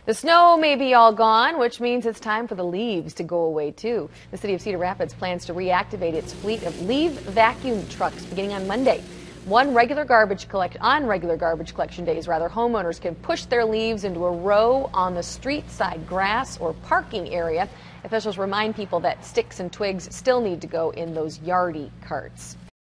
The snow may be all gone, which means it's time for the leaves to go away too. The City of Cedar Rapids plans to reactivate its fleet of leaf vacuum trucks beginning on Monday. On regular garbage collection days, homeowners can push their leaves into a row on the street side grass or parking area. Officials remind people that sticks and twigs still need to go in those yardy carts.